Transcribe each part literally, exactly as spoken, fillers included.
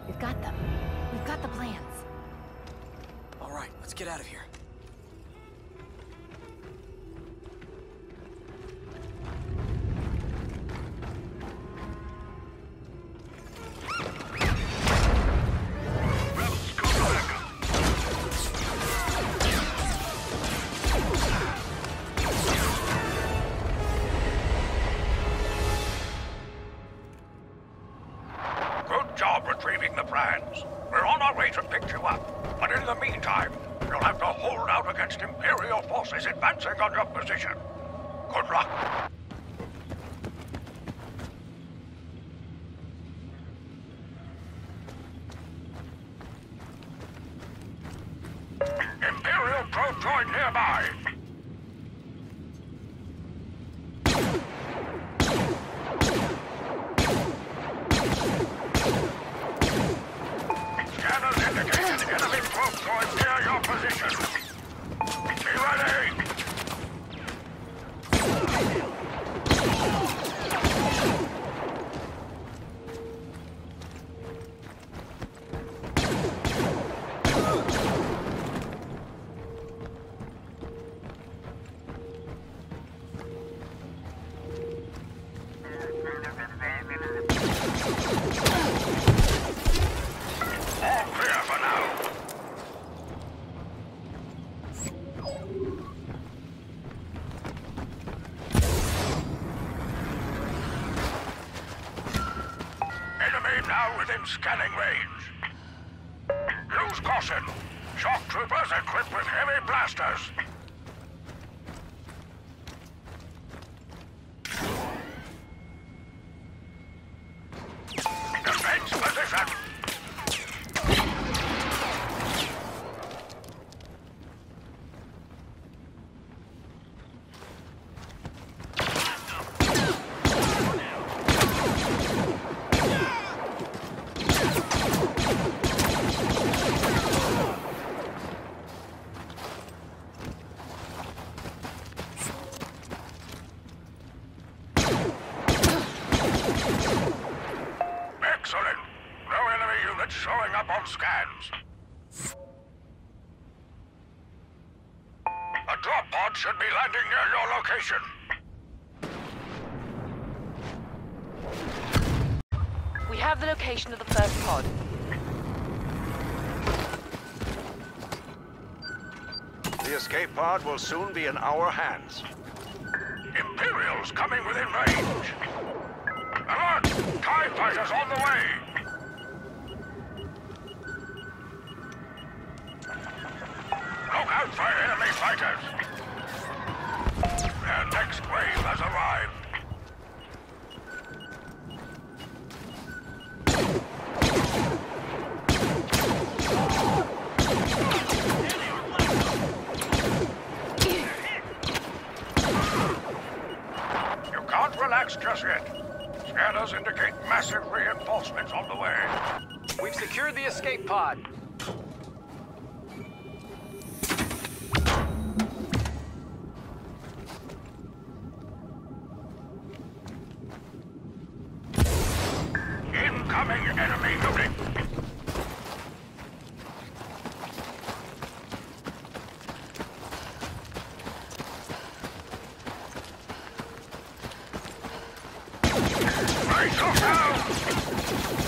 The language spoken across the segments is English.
We've got them. We've got the plans. All right, let's get out of here. Good job retrieving the plans. We're on our way to pick you up. But in the meantime, you'll have to hold out against Imperial forces advancing on your position. Good luck. Imperial probe droid nearby. Scanners indicate an enemy probe droid near your position. Be ready! All clear for now. Enemy now within scanning range. Use caution. Shock troopers equipped with heavy blasters. Defense position. Excellent. No enemy units showing up on scans. A drop pod should be landing near your location. We have the location of the first pod. The escape pod will soon be in our hands. Imperials coming within range. Alert! TIE fighters on the way! Look out for enemy fighters! Their next wave has arrived. You can't relax just yet. Scanners indicate massive reinforcements on the way. We've secured the escape pod. Incoming enemy unit. Right, look down!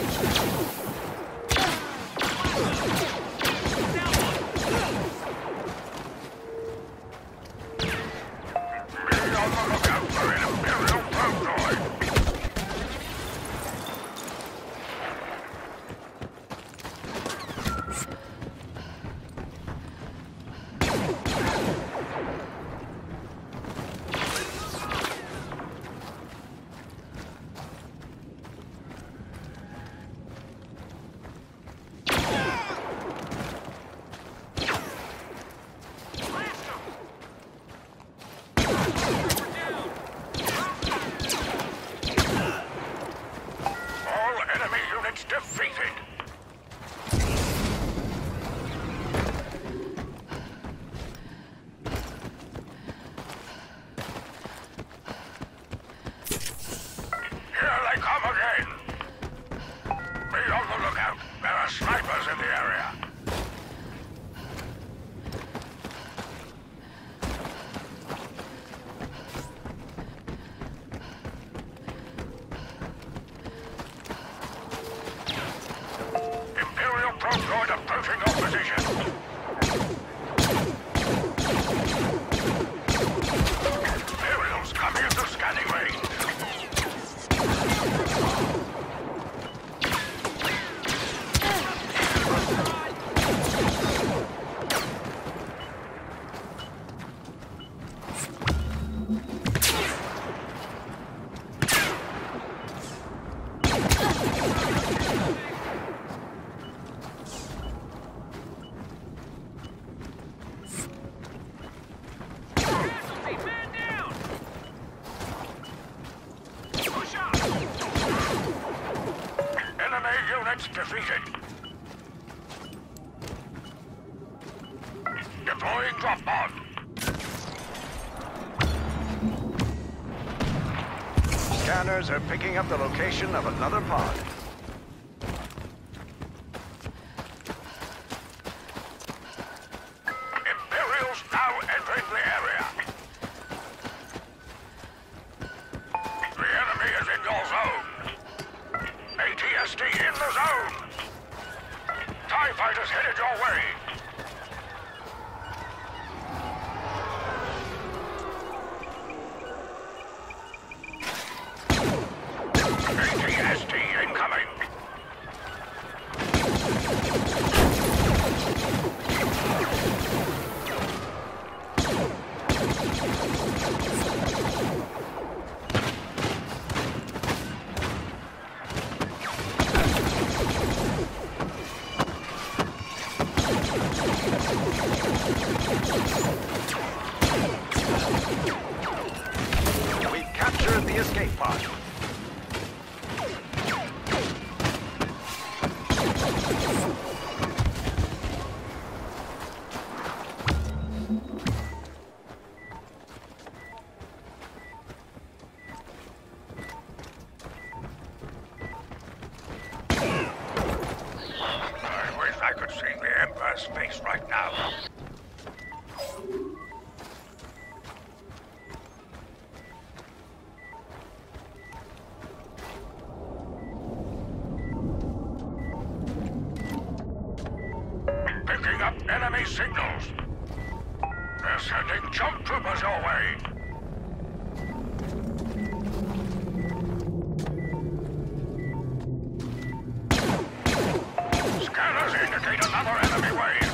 Be on the lookout for an Imperial probe droid. All enemy units defeated. Here they come again. Be on the lookout. position. Imperials coming into scanning range. Defeated. Deploying drop pod. Scanners are picking up the location of another pod. Imperials now entering the area. The enemy is in your zone. A T S D in the zone! TIE fighters headed your way! A T S D incoming! We've captured the escape pod. I wish I could see the Emperor's face right now. Picking up enemy signals. They're sending jump troopers your way. Scanners indicate another enemy wave.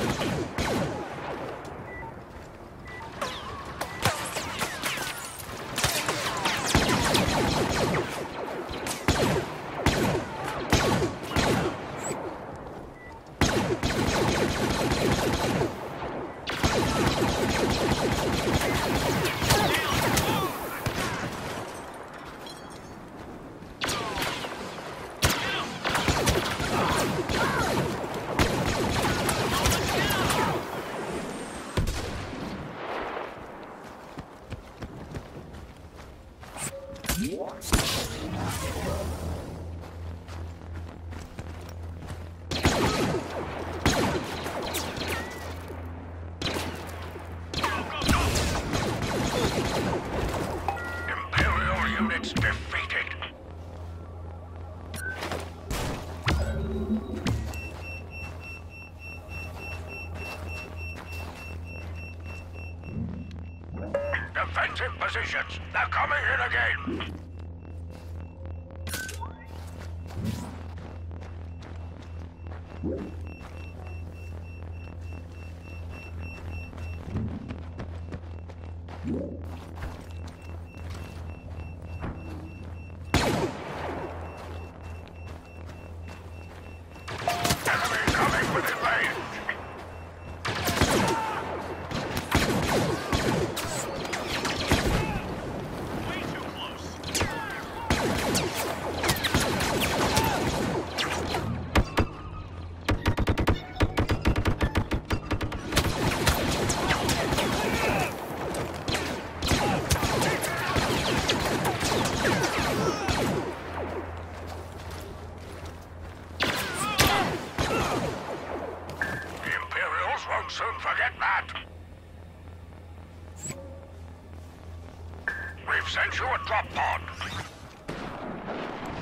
Imperial units defeated. Defensive positions. They're coming in again. Enemy coming within range. Won't soon forget that. We've sent you a drop pod.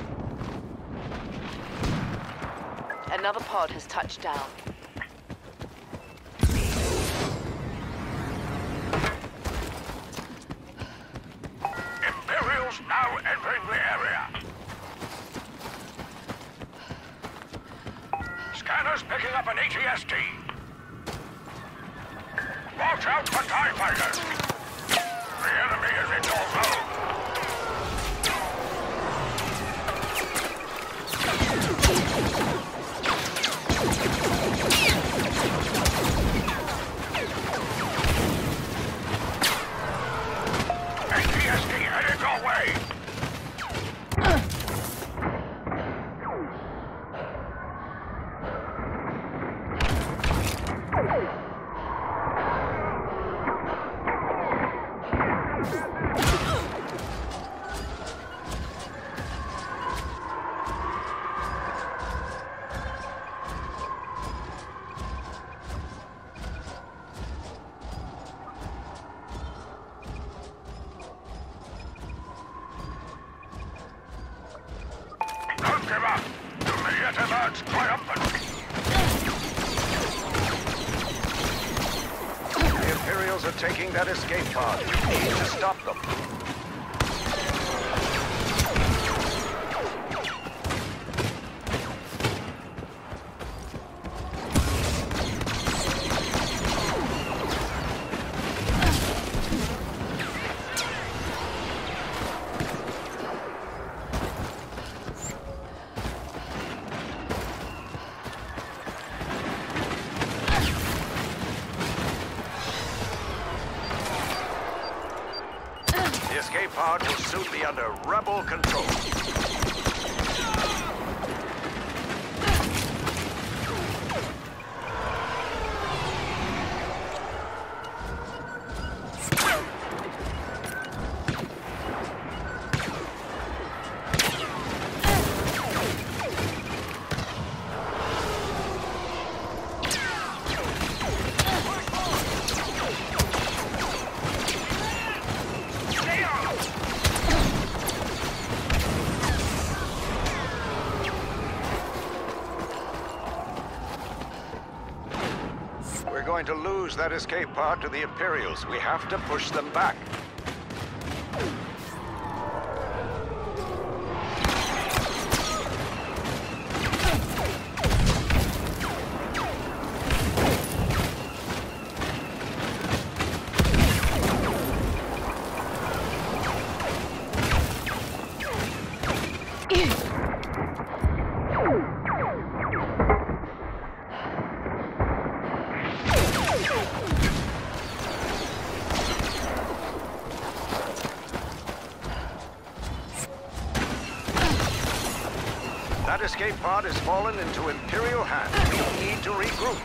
Another pod has touched down. Scanner's picking up an A T S T. Watch out for TIE fighters. The enemy is in your zone. A T S T headed your way. Don't give up! You may yet emerge triumphant! The Imperials are taking that escape pod. You need to stop them. The escape pod will soon be under rebel control. We're going to lose that escape pod to the Imperials. We have to push them back. That escape pod has fallen into Imperial hands. We need to regroup.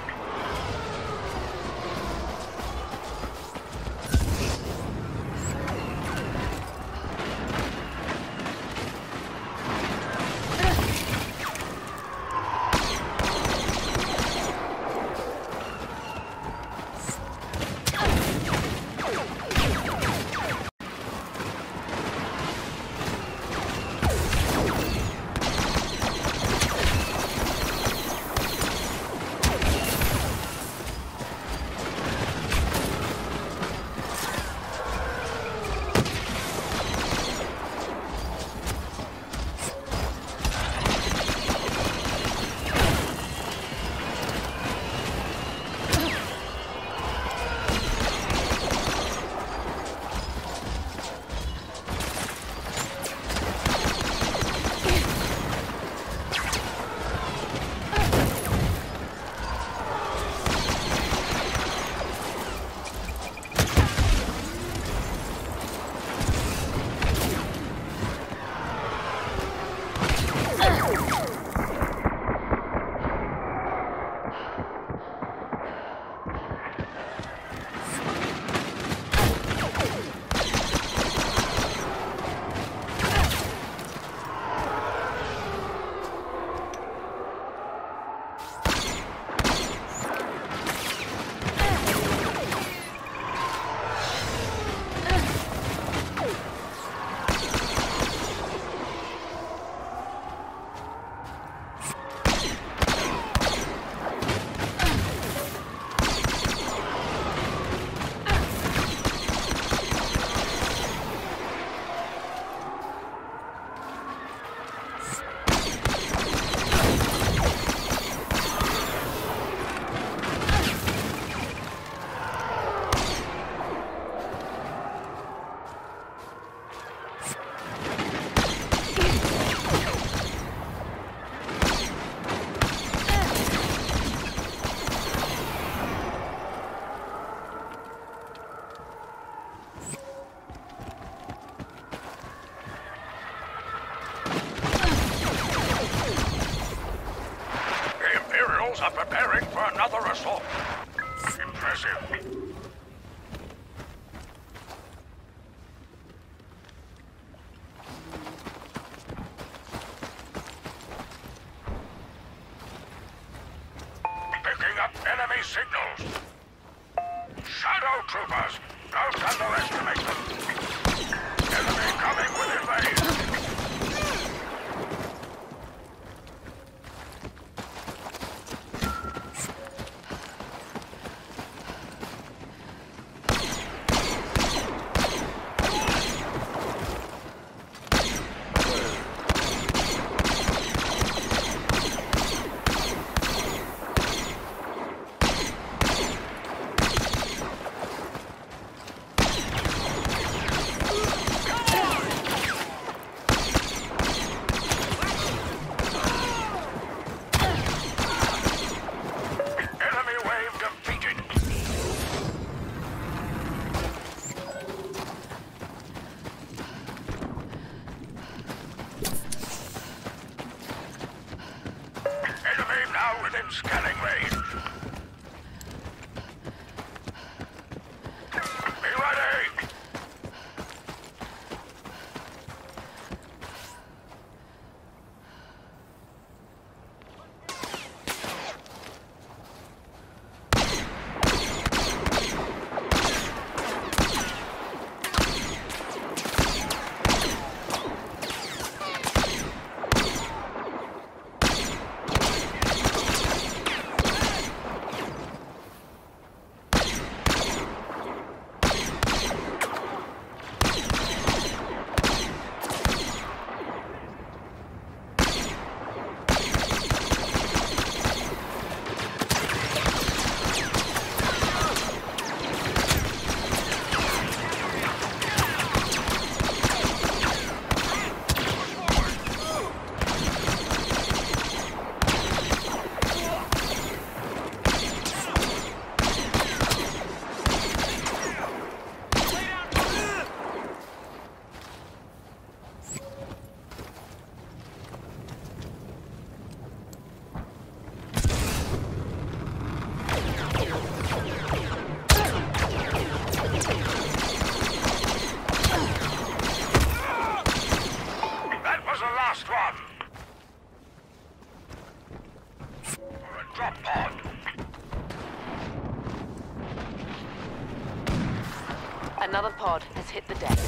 Signals are preparing for another assault. Impressive. Picking up enemy signals. Shadow troopers! Don't underestimate them! Enemy coming with invade! Scanning range. Be ready! Drop pod. Another pod has hit the deck.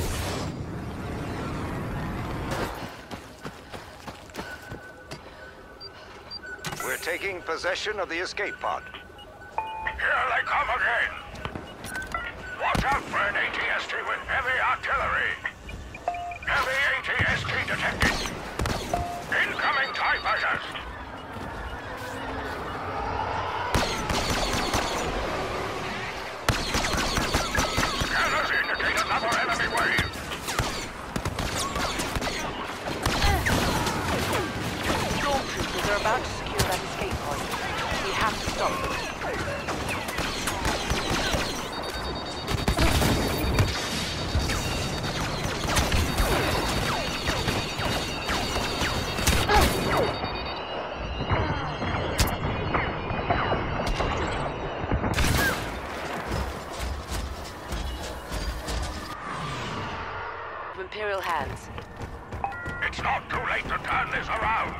We're taking possession of the escape pod. Here they come again. Watch out for an A T S T with heavy artillery. Heavy A T S T detected. Incoming TIE fighters. Scanners indicate another enemy wave. Stormtroopers are about to secure that escape point. We have to stop them. Imperial hands. It's not too late to turn this around.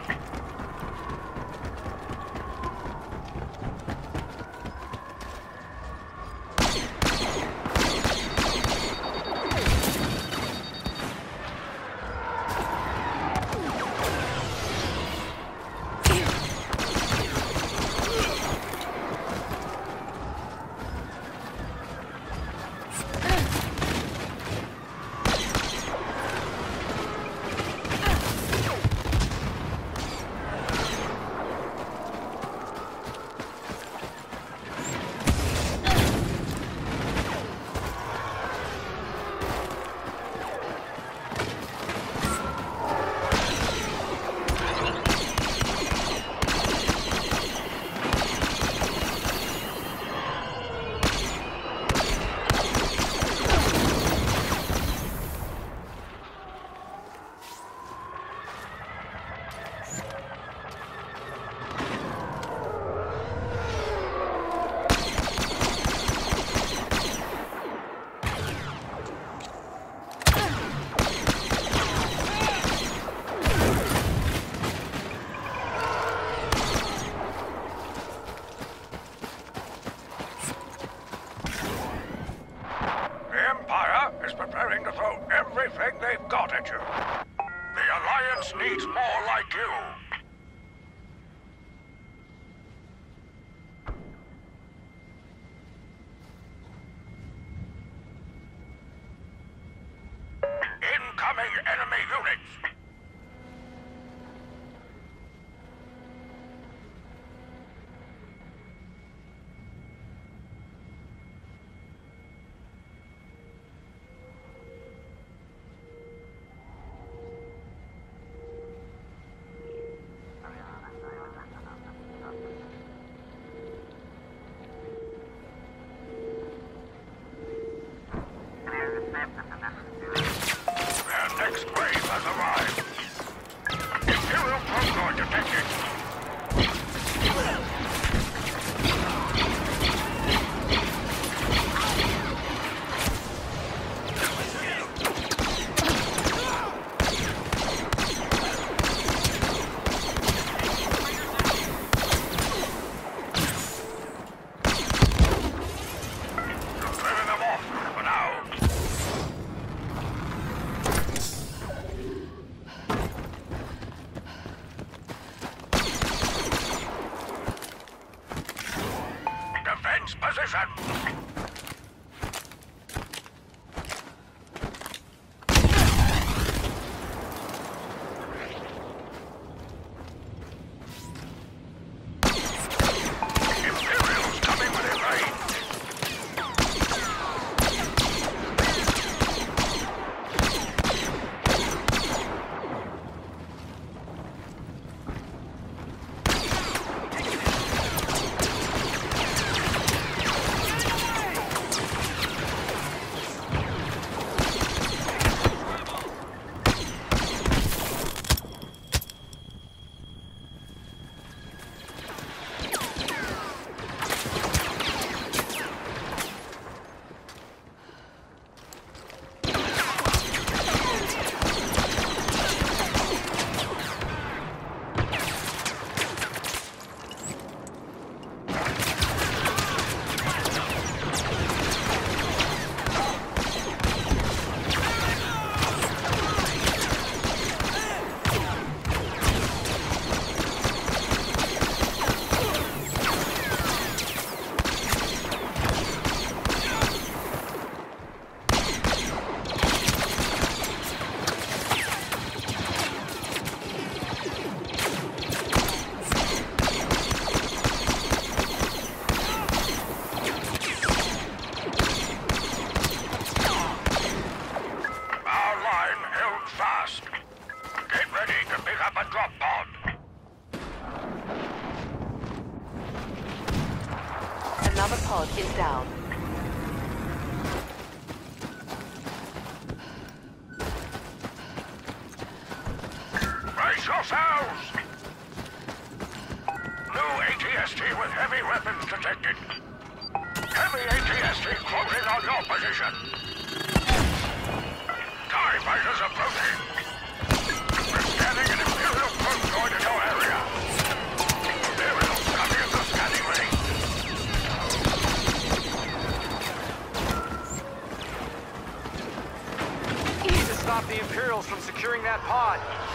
enemy units. Their next wave has arrived. Imperial Procore detected. Clearing them off for now. Defense position. Imperials coming within range. Our line held fast. Get ready to pick up a drop pod. Another pod is down. Brace yourselves! New A T S T with heavy weapons detected. Heavy A T S T closing on your position. TIE fighters approaching. We're scanning an Imperial Procore in your area. Imperials coming into scanning range. We need to stop the Imperials from securing that pod.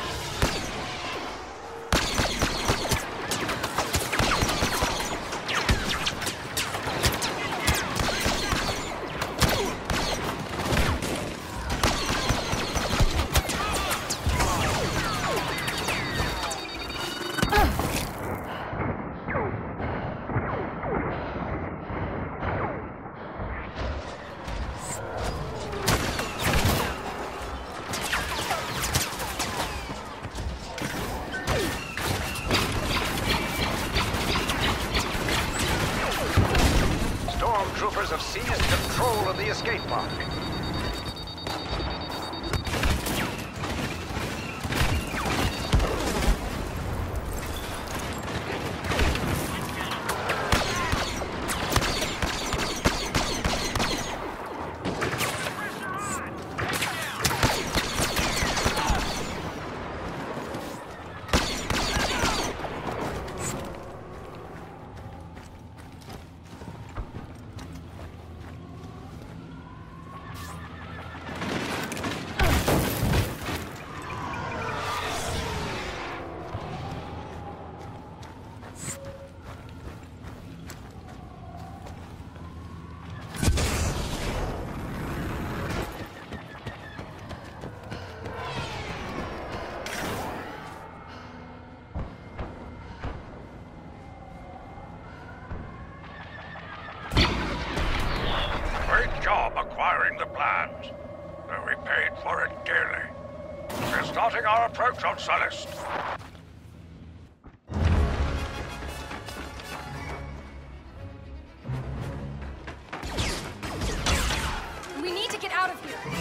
Stormtroopers have seized control of the escape pod. acquiring the plans, though we paid for it dearly. We're starting our approach on Sullust. We need to get out of here.